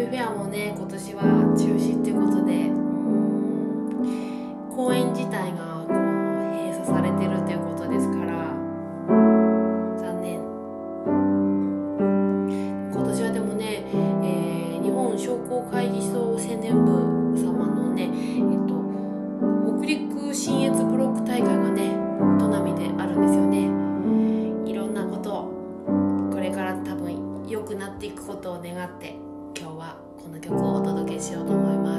フェアもね今年は中止っていうことで、公演自体がこう閉鎖されてるということですから残念。今年はでもね、日本商工会議所青年部様のね、北陸信越ブロック大会がね砺波であるんですよね。いろんなことをこれから多分良くなっていくことを願って今日はこの曲をお届けしようと思います。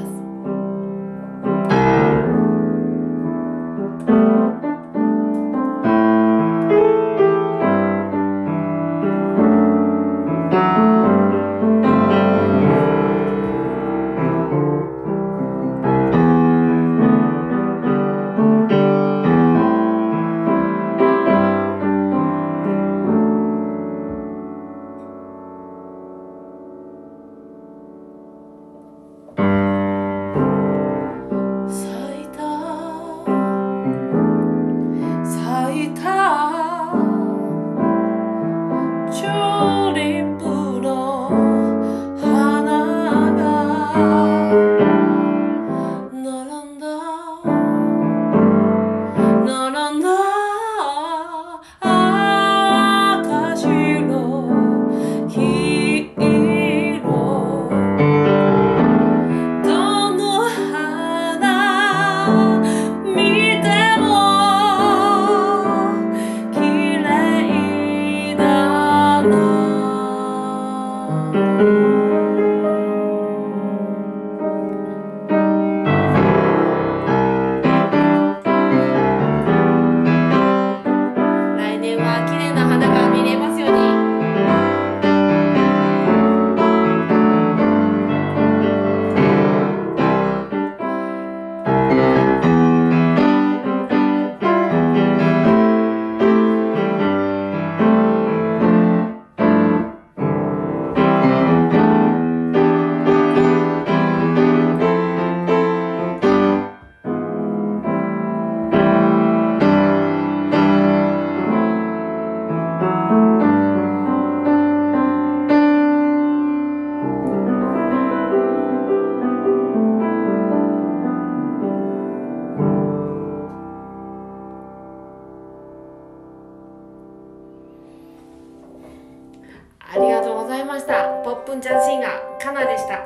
ありがとうございました。ポップンちゃんシンガーかなでした。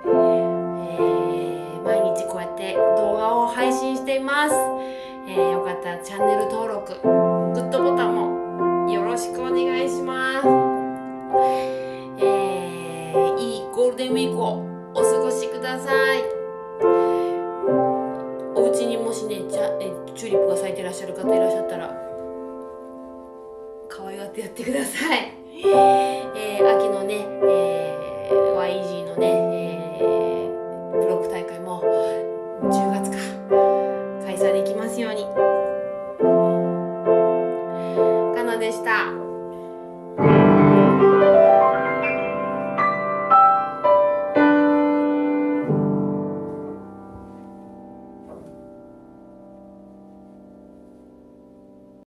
毎日こうやって動画を配信しています。よかったらチャンネル登録、グッドボタンもよろしくお願いします。いいゴールデンウィークをお過ごしください。お家にもしねチューリップが咲いてらっしゃる方いらっしゃったら可愛がってやってください。